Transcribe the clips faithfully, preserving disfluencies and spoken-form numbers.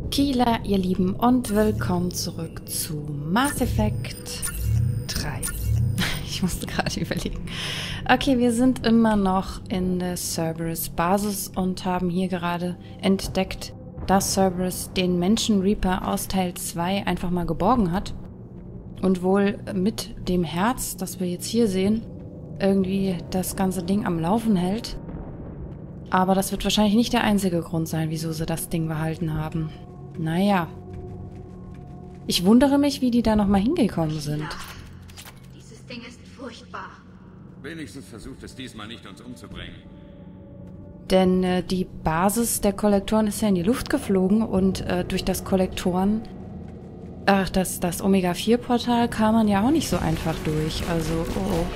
Kila, ihr Lieben, und willkommen zurück zu Mass Effect drei. Ich musste gerade überlegen. Okay, wir sind immer noch in der Cerberus-Basis und haben hier gerade entdeckt, dass Cerberus den Menschen Reaper aus Teil zwei einfach mal geborgen hat. Und wohl mit dem Herz, das wir jetzt hier sehen, irgendwie das ganze Ding am Laufen hält. Aber das wird wahrscheinlich nicht der einzige Grund sein, wieso sie das Ding behalten haben. Naja. Ich wundere mich, wie die da nochmal hingekommen sind. Dieses Ding ist furchtbar. Wenigstens versucht es diesmal nicht, uns umzubringen. Denn äh, die Basis der Kollektoren ist ja in die Luft geflogen und äh, durch das Kollektoren, ach, das, das Omega vier Portal kam man ja auch nicht so einfach durch. Also, oh, oh.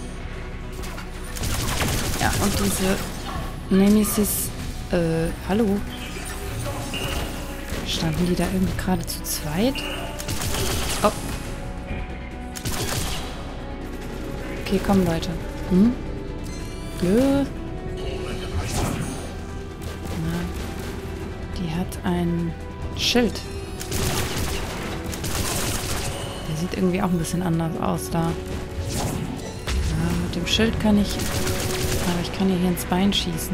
Ja, und diese Nemesis, äh, hallo? Standen die da irgendwie gerade zu zweit? Oh. Okay, komm, Leute. Hm? Nö. Na, die hat ein Schild. Der sieht irgendwie auch ein bisschen anders aus da. Ja, mit dem Schild kann ich... Aber ich kann ihr hier ins Bein schießen.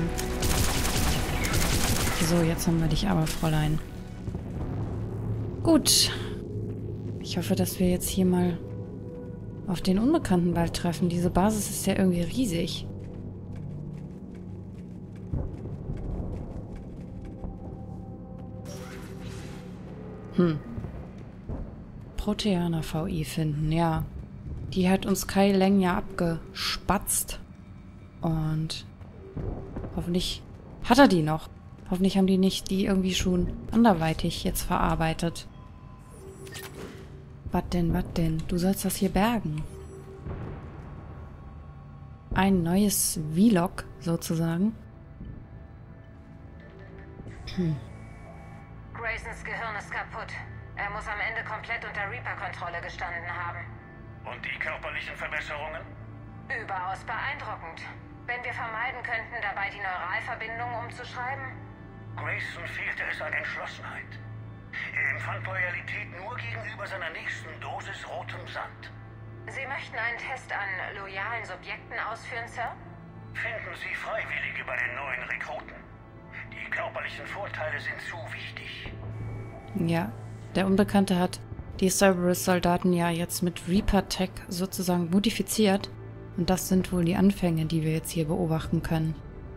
So, jetzt haben wir dich aber, Fräulein. Gut. Ich hoffe, dass wir jetzt hier mal auf den Unbekannten bald treffen. Diese Basis ist ja irgendwie riesig. Hm. Proteaner V I finden, ja. Die hat uns Kai Leng ja abgespatzt. Und hoffentlich hat er die noch. Hoffentlich haben die nicht die irgendwie schon anderweitig jetzt verarbeitet. Was denn, was denn? Du sollst das hier bergen. Ein neues Vlog sozusagen. Hm. Graysons Gehirn ist kaputt. Er muss am Ende komplett unter Reaper-Kontrolle gestanden haben. Und die körperlichen Verbesserungen? Überaus beeindruckend. Wenn wir vermeiden könnten, dabei die Neuralverbindung umzuschreiben? Grayson fehlte es an Entschlossenheit. Er empfand Loyalität nur gegenüber seiner nächsten Dosis rotem Sand. Sie möchten einen Test an loyalen Subjekten ausführen, Sir? Finden Sie Freiwillige bei den neuen Rekruten. Die körperlichen Vorteile sind zu wichtig. Ja, der Unbekannte hat die Cerberus-Soldaten ja jetzt mit Reaper-Tech sozusagen modifiziert. Und das sind wohl die Anfänge, die wir jetzt hier beobachten können.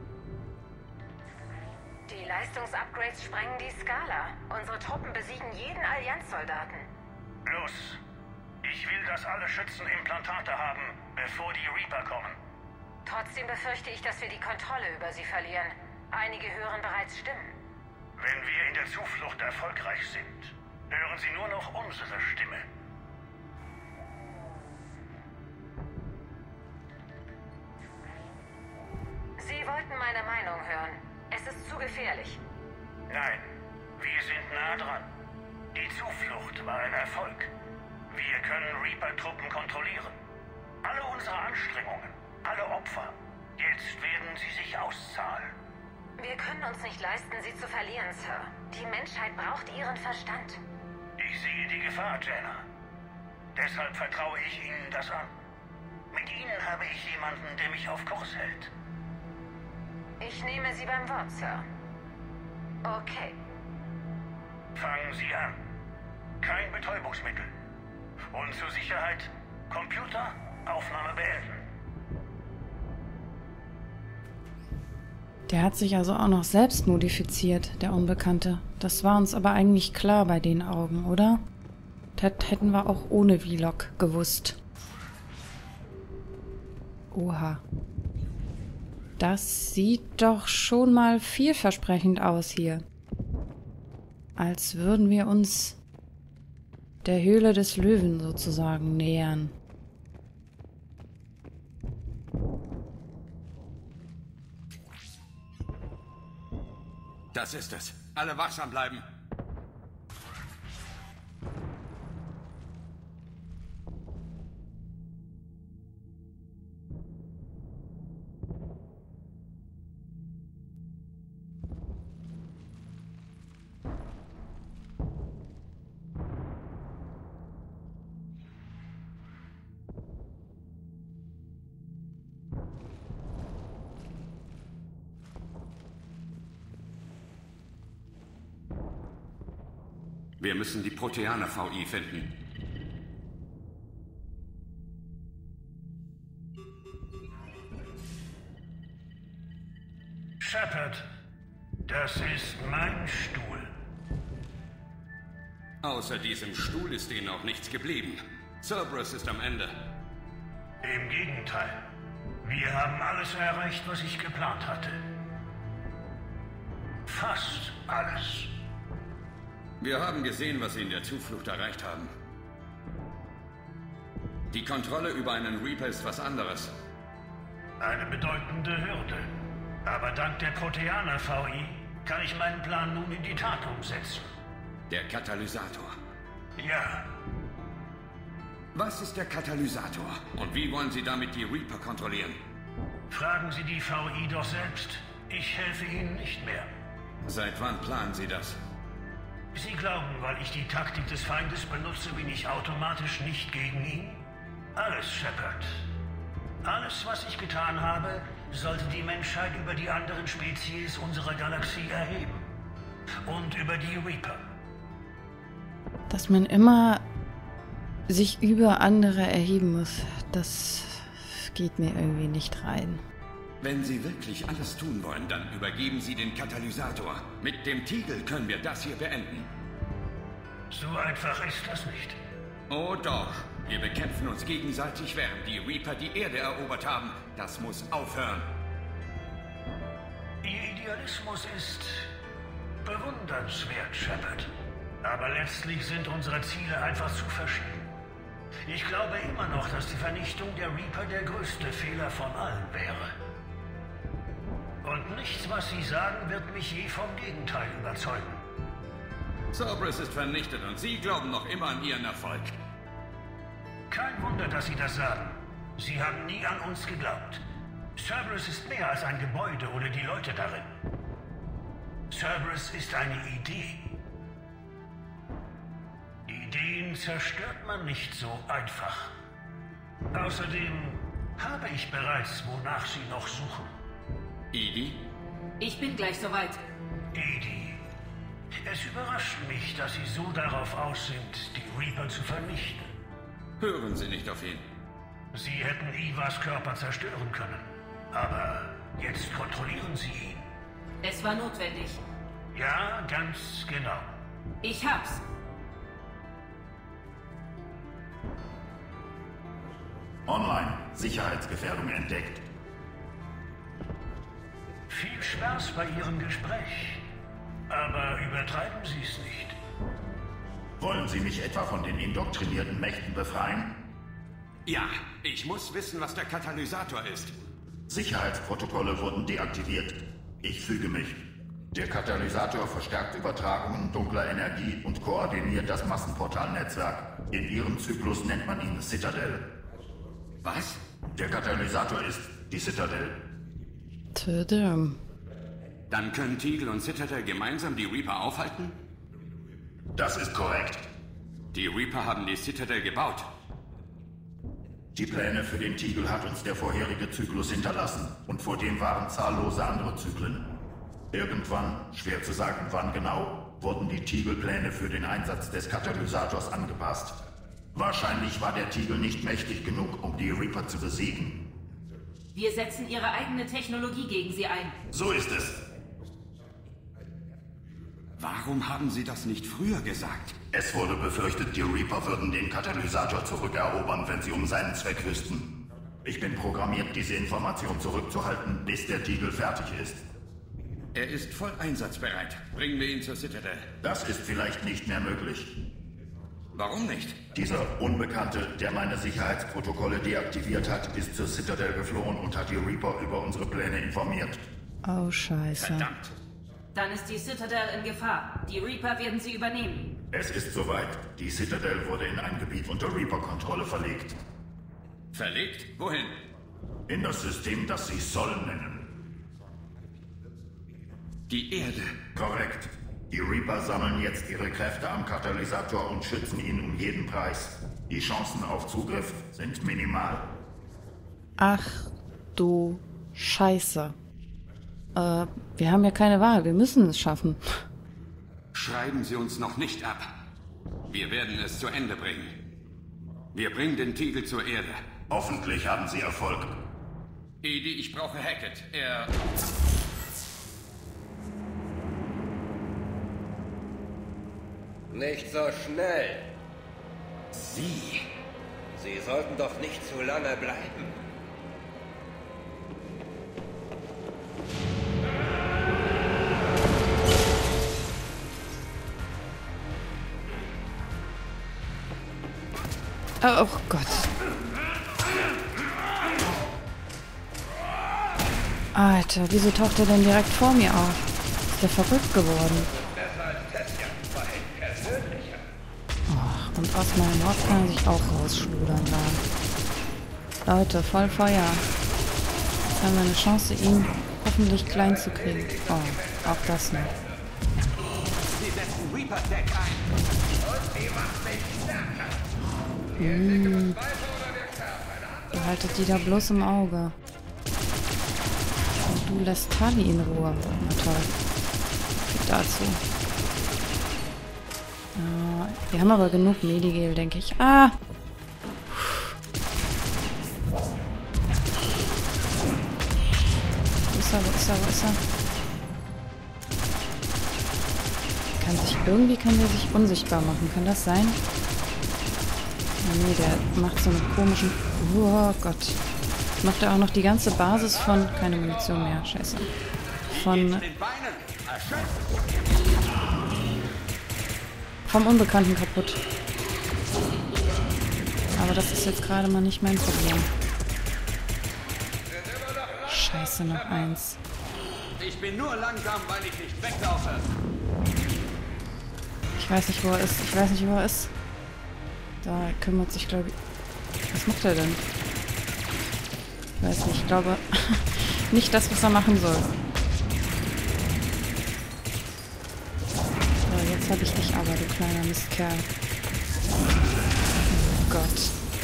Die Leistungsupgrades sprengen die Skala. Unsere Truppen besiegen jeden Allianzsoldaten. Los! Ich will, dass alle Schützen Implantate haben, bevor die Reaper kommen. Trotzdem befürchte ich, dass wir die Kontrolle über sie verlieren. Einige hören bereits Stimmen. Wenn wir in der Zuflucht erfolgreich sind, hören sie nur noch unsere Stimme. Sie wollten meine Meinung hören. Es ist zu gefährlich. Nein, wir sind nah dran. Die Zuflucht war ein Erfolg. Wir können Reaper-Truppen kontrollieren. Alle unsere Anstrengungen, alle Opfer, jetzt werden sie sich auszahlen. Wir können uns nicht leisten, sie zu verlieren, Sir. Die Menschheit braucht ihren Verstand. Ich sehe die Gefahr, Jenna. Deshalb vertraue ich Ihnen das an. Mit Ihnen habe ich jemanden, der mich auf Kurs hält. Ich nehme Sie beim Wort, Sir. Okay. Fangen Sie an. Kein Betäubungsmittel. Und zur Sicherheit, Computer, Aufnahme beenden. Der hat sich also auch noch selbst modifiziert, der Unbekannte. Das war uns aber eigentlich klar bei den Augen, oder? Das hätten wir auch ohne Vlog gewusst. Oha. Das sieht doch schon mal vielversprechend aus hier. Als würden wir uns der Höhle des Löwen sozusagen nähern. Das ist es. Alle wachsam bleiben. Wir müssen die Proteaner V I finden. Shepard, das ist mein Stuhl. Außer diesem Stuhl ist ihnen auch nichts geblieben. Cerberus ist am Ende. Im Gegenteil. Wir haben alles erreicht, was ich geplant hatte. Fast alles. Wir haben gesehen, was sie in der Zuflucht erreicht haben. Die Kontrolle über einen Reaper ist was anderes. Eine bedeutende Hürde. Aber dank der Proteaner V I kann ich meinen Plan nun in die Tat umsetzen. Der Katalysator. Ja. Was ist der Katalysator? Und wie wollen Sie damit die Reaper kontrollieren? Fragen Sie die V I doch selbst. Ich helfe Ihnen nicht mehr. Seit wann planen Sie das? Sie glauben, weil ich die Taktik des Feindes benutze, bin ich automatisch nicht gegen ihn? Alles, Shepard. Alles, was ich getan habe, sollte die Menschheit über die anderen Spezies unserer Galaxie erheben. Und über die Reaper. Dass man immer sich über andere erheben muss, das geht mir irgendwie nicht rein. Wenn Sie wirklich alles tun wollen, dann übergeben Sie den Katalysator. Mit dem Tiegel können wir das hier beenden. So einfach ist das nicht. Oh doch. Wir bekämpfen uns gegenseitig, während die Reaper die Erde erobert haben. Das muss aufhören. Ihr Idealismus ist bewundernswert, Shepard. Aber letztlich sind unsere Ziele einfach zu verschieden. Ich glaube immer noch, dass die Vernichtung der Reaper der größte Fehler von allen wäre. Und nichts, was Sie sagen, wird mich je vom Gegenteil überzeugen. Cerberus ist vernichtet und Sie glauben noch immer an Ihren Erfolg. Kein Wunder, dass Sie das sagen. Sie haben nie an uns geglaubt. Cerberus ist mehr als ein Gebäude oder die Leute darin. Cerberus ist eine Idee. Ideen zerstört man nicht so einfach. Außerdem habe ich bereits, wonach Sie noch suchen. Edie? Ich bin gleich soweit. Edie. Es überrascht mich, dass Sie so darauf aus sind, die Reaper zu vernichten. Hören Sie nicht auf ihn. Sie hätten Ivas Körper zerstören können. Aber jetzt kontrollieren Sie ihn. Es war notwendig. Ja, ganz genau. Ich hab's. Online. Sicherheitsgefährdung entdeckt. Viel Spaß bei Ihrem Gespräch. Aber übertreiben Sie es nicht. Wollen Sie mich etwa von den indoktrinierten Mächten befreien? Ja, ich muss wissen, was der Katalysator ist. Sicherheitsprotokolle wurden deaktiviert. Ich füge mich. Der Katalysator verstärkt Übertragungen dunkler Energie und koordiniert das Massenportalnetzwerk. In Ihrem Zyklus nennt man ihn Citadel. Was? Der Katalysator ist die Citadel. Tödem. Dann können Tiegel und Citadel gemeinsam die Reaper aufhalten? Das ist korrekt. Die Reaper haben die Citadel gebaut. Die Pläne für den Tiegel hat uns der vorherige Zyklus hinterlassen. Und vor dem waren zahllose andere Zyklen. Irgendwann, schwer zu sagen wann genau, wurden die Tigelpläne für den Einsatz des Katalysators angepasst. Wahrscheinlich war der Tiegel nicht mächtig genug, um die Reaper zu besiegen. Wir setzen ihre eigene Technologie gegen sie ein. So ist es. Warum haben Sie das nicht früher gesagt? Es wurde befürchtet, die Reaper würden den Katalysator zurückerobern, wenn sie um seinen Zweck wüssten. Ich bin programmiert, diese Information zurückzuhalten, bis der Tiegel fertig ist. Er ist voll einsatzbereit. Bringen wir ihn zur Citadel. Das ist vielleicht nicht mehr möglich. Warum nicht? Dieser Unbekannte, der meine Sicherheitsprotokolle deaktiviert hat, ist zur Citadel geflohen und hat die Reaper über unsere Pläne informiert. Oh, scheiße. Verdammt. Dann ist die Citadel in Gefahr. Die Reaper werden sie übernehmen. Es ist soweit. Die Citadel wurde in ein Gebiet unter Reaper-Kontrolle verlegt. Verlegt? Wohin? In das System, das sie Sol nennen. Die Erde. Korrekt. Die Reaper sammeln jetzt ihre Kräfte am Katalysator und schützen ihn um jeden Preis. Die Chancen auf Zugriff sind minimal. Ach du Scheiße. Äh, wir haben ja keine Wahl. Wir müssen es schaffen. Schreiben Sie uns noch nicht ab. Wir werden es zu Ende bringen. Wir bringen den Tiegel zur Erde. Hoffentlich haben Sie Erfolg. Edie, ich brauche Hackett. Er... Nicht so schnell. Sie... Sie sollten doch nicht zu lange bleiben. Oh, oh Gott. Alter, wieso taucht er denn direkt vor mir auf? Ist der verrückt geworden? Oh, und aus meinem Mord kann er sich auch rausschludern da. Leute, voll Feuer. Jetzt haben wir eine Chance, ihn hoffentlich klein zu kriegen. Oh, auch das noch. Sie setzen Reaper-Deck ein. Mmh. Behaltet die da bloß im Auge. Und du lässt Tali in Ruhe. Na toll. Geht dazu. Äh, wir haben aber genug Medigel, denke ich. Ah! Wo ist er, wo ist er, wo ist er? Kann sich, irgendwie kann der sich unsichtbar machen. Kann das sein? Nee, der macht so einen komischen... Oh Gott. Macht er auch noch die ganze Basis von... Keine Munition mehr, scheiße. Von... Vom Unbekannten kaputt. Aber das ist jetzt gerade mal nicht mein Problem. Scheiße, noch eins. Ich bin nur langsam, weil ich nicht weglaufe. Ich weiß nicht, wo er ist. Ich weiß nicht, wo er ist. Da kümmert sich, glaube ich... Was macht er denn? Ich weiß nicht, ich glaube... nicht das, was er machen soll. So, jetzt habe ich dich aber, du kleiner Mistkerl. Oh Gott.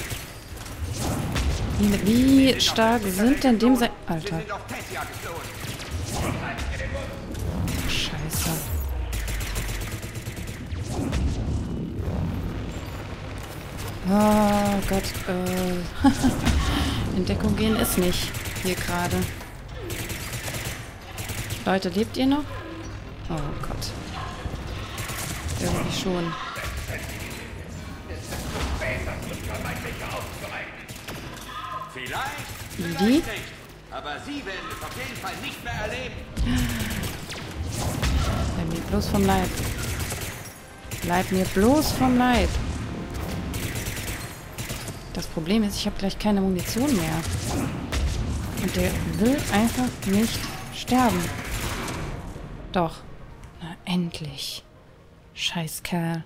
Wie, wie stark sind denn dem sein... Alter. Scheiße. Oh Gott, äh... in Deckung gehen ist nicht. Hier gerade. Leute, lebt ihr noch? Oh Gott. Irgendwie schon. Vielleicht, Die? nicht. Aber Sie werden es auf jeden Fall nicht mehr erleben. Bleib mir bloß vom Leib. Bleib mir bloß vom Leib. Das Problem ist, ich habe gleich keine Munition mehr. Und der will einfach nicht sterben. Doch. Na, endlich. Scheiß Kerl.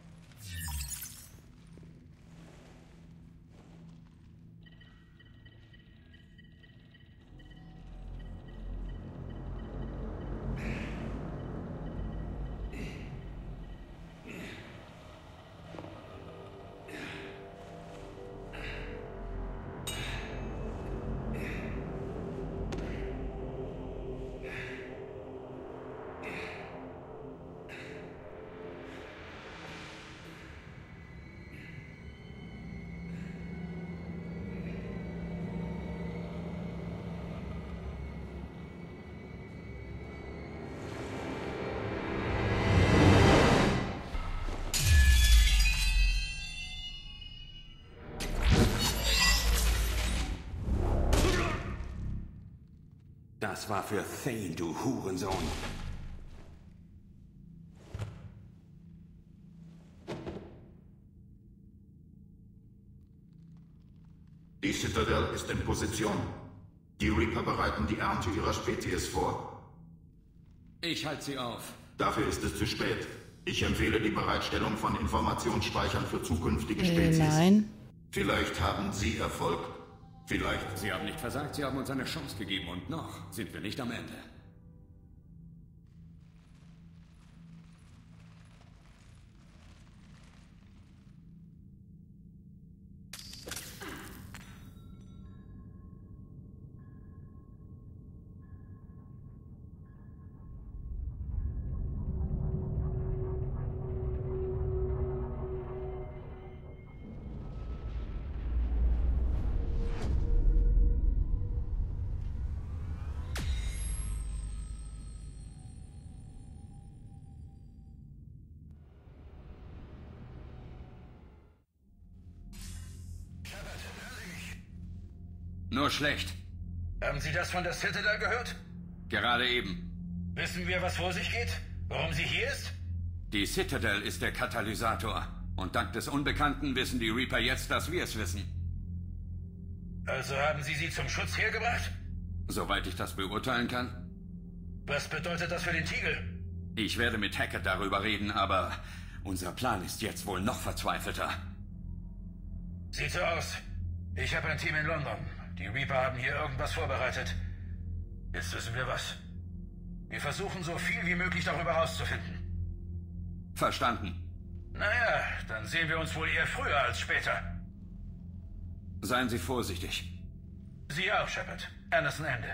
Das war für Thane, du Hurensohn. Die Citadel ist in Position. Die Reaper bereiten die Ernte ihrer Spezies vor. Ich halte sie auf. Dafür ist es zu spät. Ich empfehle die Bereitstellung von Informationsspeichern für zukünftige Spezies. Äh, nein. Vielleicht haben Sie Erfolg. Vielleicht. Sie haben nicht versagt, Sie haben uns eine Chance gegeben und noch sind wir nicht am Ende. Nur schlecht. Haben Sie das von der Citadel gehört? Gerade eben. Wissen wir, was vor sich geht? Warum sie hier ist? Die Citadel ist der Katalysator. Und dank des Unbekannten wissen die Reaper jetzt, dass wir es wissen. Also haben Sie sie zum Schutz hergebracht? Soweit ich das beurteilen kann. Was bedeutet das für den Tiegel? Ich werde mit Hackett darüber reden, aber unser Plan ist jetzt wohl noch verzweifelter. Sieht so aus. Ich habe ein Team in London. Die Reaper haben hier irgendwas vorbereitet. Jetzt wissen wir was. Wir versuchen so viel wie möglich darüber herauszufinden. Verstanden. Naja, dann sehen wir uns wohl eher früher als später. Seien Sie vorsichtig. Sie auch, Shepard. Anderson Ende.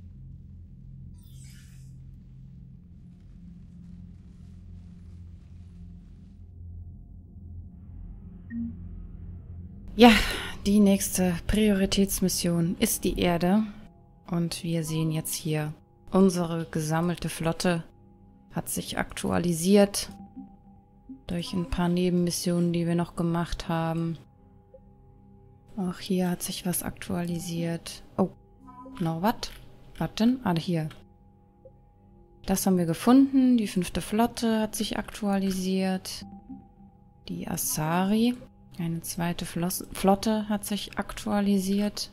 Ja, die nächste Prioritätsmission ist die Erde. Und wir sehen jetzt hier, unsere gesammelte Flotte hat sich aktualisiert durch ein paar Nebenmissionen, die wir noch gemacht haben. Auch hier hat sich was aktualisiert. Oh, noch was? Was denn? Ah, hier. Das haben wir gefunden. Die fünfte Flotte hat sich aktualisiert. Die Asari, eine zweite Floss Flotte, hat sich aktualisiert.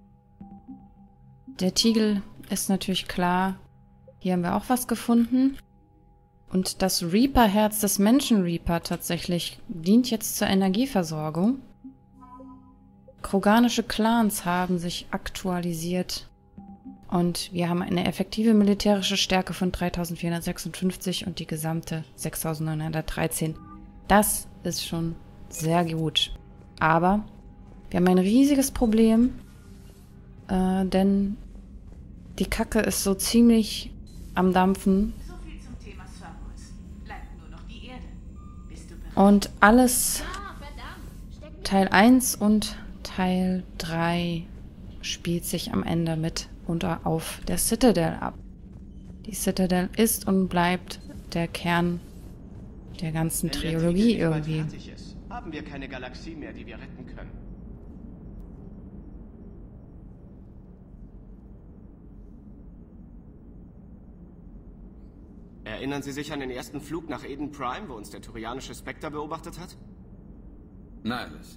Der Tiegel ist natürlich klar. Hier haben wir auch was gefunden. Und das Reaper-Herz des Menschen-Reaper tatsächlich dient jetzt zur Energieversorgung. Kroganische Clans haben sich aktualisiert. Und wir haben eine effektive militärische Stärke von dreitausendvierhundertsechsundfünfzig und die gesamte sechstausendneunhundertdreizehn. Das ist schon sehr gut. Aber wir haben ein riesiges Problem, äh, denn die Kacke ist so ziemlich am Dampfen. So viel zum Thema Cerberus. Bleibt nur noch die Erde. Bist du bereit? Und alles, Ah, verdammt. Steck mich Teil eins und Teil drei, spielt sich am Ende mit unter auf der Citadel ab. Die Citadel ist und bleibt der Kern der ganzen Wenn der Trilogie Tiegel bald irgendwie. fertig ist, haben wir keine Galaxie mehr, die wir retten können. Erinnern Sie sich an den ersten Flug nach Eden Prime, wo uns der turianische Spectre beobachtet hat? Nihilus.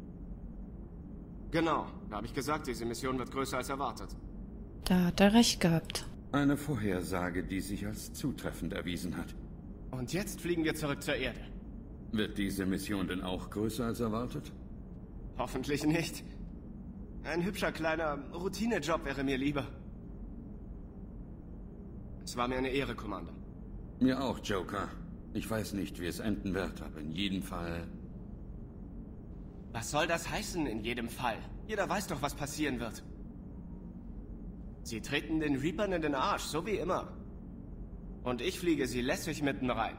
Genau, da habe ich gesagt, diese Mission wird größer als erwartet. Da hat er recht gehabt. Eine Vorhersage, die sich als zutreffend erwiesen hat. Und jetzt fliegen wir zurück zur Erde. Wird diese Mission denn auch größer als erwartet? Hoffentlich nicht. Ein hübscher kleiner Routinejob wäre mir lieber. Es war mir eine Ehre, Commander. Mir auch, Joker. Ich weiß nicht, wie es enden wird, aber in jedem Fall... Was soll das heißen, in jedem Fall? Jeder weiß doch, was passieren wird. Sie treten den Reapern in den Arsch, so wie immer. Und ich fliege sie lässig mitten rein.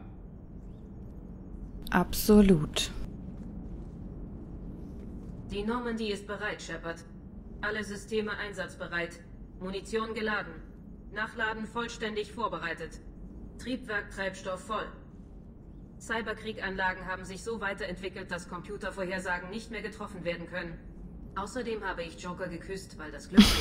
Absolut. Die Normandy ist bereit, Shepard. Alle Systeme einsatzbereit. Munition geladen. Nachladen vollständig vorbereitet. Triebwerk, Treibstoff voll. Cyberkrieganlagen haben sich so weiterentwickelt, dass Computervorhersagen nicht mehr getroffen werden können. Außerdem habe ich Joker geküsst, weil das Glück...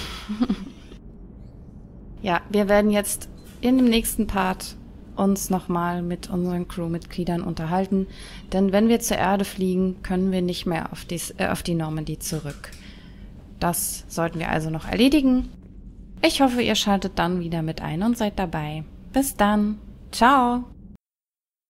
Ja, wir werden jetzt in dem nächsten Part uns nochmal mit unseren Crewmitgliedern unterhalten. Denn wenn wir zur Erde fliegen, können wir nicht mehr auf die, äh, auf die Normandy zurück. Das sollten wir also noch erledigen. Ich hoffe, ihr schaltet dann wieder mit ein und seid dabei. Bis dann. Ciao.